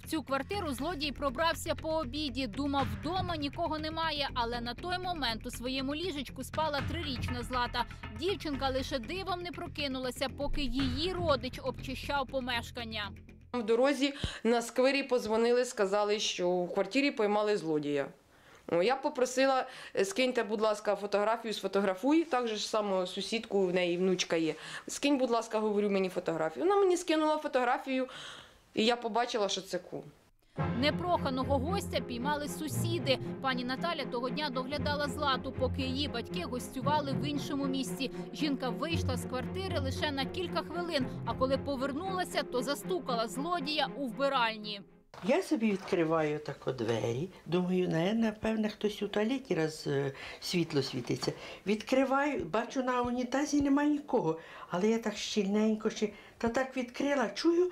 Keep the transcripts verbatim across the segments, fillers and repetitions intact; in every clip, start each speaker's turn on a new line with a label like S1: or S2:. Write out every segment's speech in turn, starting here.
S1: В цю квартиру злодій пробрався по обіді. Думав, вдома нікого немає, але на той момент у своєму ліжечку спала трирічна Злата. Дівчинка лише дивом не прокинулася, поки її родич обчищав помешкання.
S2: В дорозі на сквері подзвонили, сказали, що в квартирі поймали злодія. Я попросила, скиньте, будь ласка, фотографію, сфотографуй, так же ж само сусідку, в неї внучка є. Скинь, будь ласка, говорю, мені фотографію. Вона мені скинула фотографію, і я побачила, що це кум.
S1: Непроханого гостя піймали сусіди. Пані Наталя того дня доглядала Злату, поки її батьки гостювали в іншому місці. Жінка вийшла з квартири лише на кілька хвилин, а коли повернулася, то застукала злодія у вбиральні.
S3: Я собі відкриваю тако двері, думаю, напевне, хтось у туалеті, раз світло світиться. Відкриваю, бачу, на унітазі немає нікого, але я так щільненько, ще, та так відкрила, чую,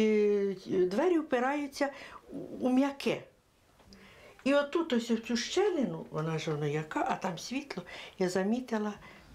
S3: двері впираються у м'яке. І отут ось цю щелину, вона ж воно яка, а там світло, я замітила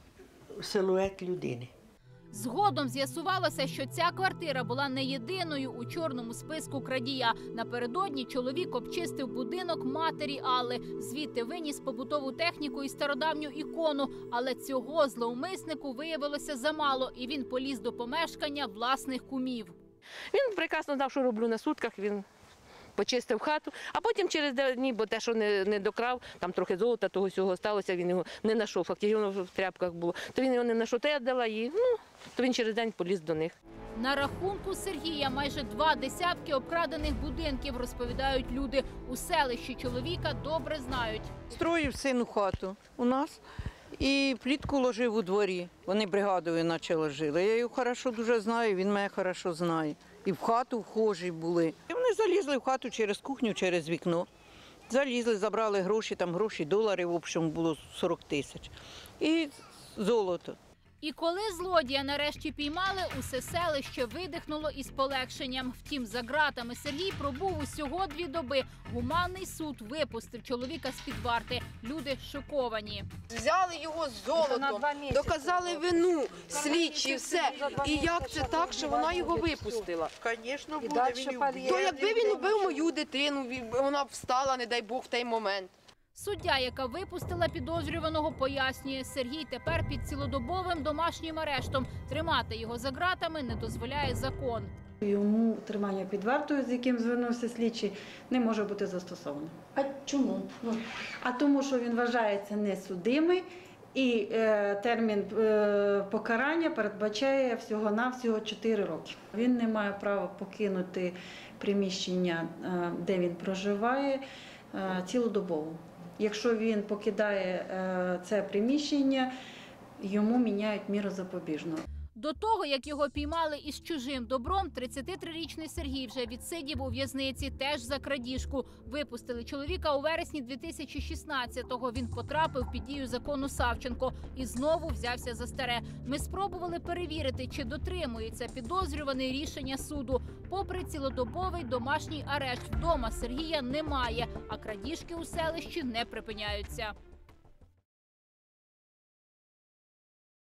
S3: силует людини.
S1: Згодом з'ясувалося, що ця квартира була не єдиною у чорному списку крадія. Напередодні чоловік обчистив будинок матері Алли. Звідти виніс побутову техніку і стародавню ікону. Але цього зловмиснику виявилося замало, і він поліз до помешкання власних кумів.
S4: Він прекрасно знав, що роблю на сутках, він почистив хату, а потім через дні, бо те, що не, не докрав, там трохи золота, того всього сталося, він його не знайшов, фактично воно в тряпках було. То він його не знайшов, то я дала їй, ну, то він через день поліз до них.
S1: На рахунку Сергія майже два десятки обкрадених будинків, розповідають люди. У селищі чоловіка добре знають.
S5: Строїв сину хату у нас і плітку ложив у дворі. Вони бригадою наче жили. Я його хорошо дуже знаю, він мене хорошо знає. І в хату вхожі були. І вони залізли в хату через кухню, через вікно. Залізли, забрали гроші, там гроші, долари, в общем, було сорок тисяч. І золото.
S1: І коли злодія нарешті піймали, усе селище видихнуло із полегшенням. Втім, за ґратами Сергій пробув усього дві доби. Гуманний суд випустив чоловіка з-під варти. Люди шоковані.
S2: Взяли його з золотом, доказали вину, слідчі, все. І як це так, що вона його випустила?
S3: Звісно, буде, він любив.
S2: То якби він убив мою дитину, вона б встала, не дай Бог, в той момент.
S1: Суддя, яка випустила підозрюваного, пояснює, Сергій тепер під цілодобовим домашнім арештом. Тримати його за ґратами не дозволяє закон.
S6: Йому тримання під вартою, з яким звернувся слідчий, не може бути застосовано.
S7: А чому?
S6: А тому, що він вважається несудимий і е, термін е, покарання передбачає всього-навсього чотири роки. Він не має права покинути приміщення, е, де він проживає, е, цілодобово. Якщо він покидає це приміщення, йому міняють міру запобіжного.
S1: До того, як його піймали із чужим добром, тридцятитрирічний Сергій вже відсидів у в'язниці теж за крадіжку. Випустили чоловіка у вересні дві тисячі шістнадцятого. Він потрапив під дію закону Савченко і знову взявся за старе. Ми спробували перевірити, чи дотримується підозрюваний рішення суду. Попри цілодобовий домашній арешт, вдома Сергія немає, а крадіжки у селищі не припиняються.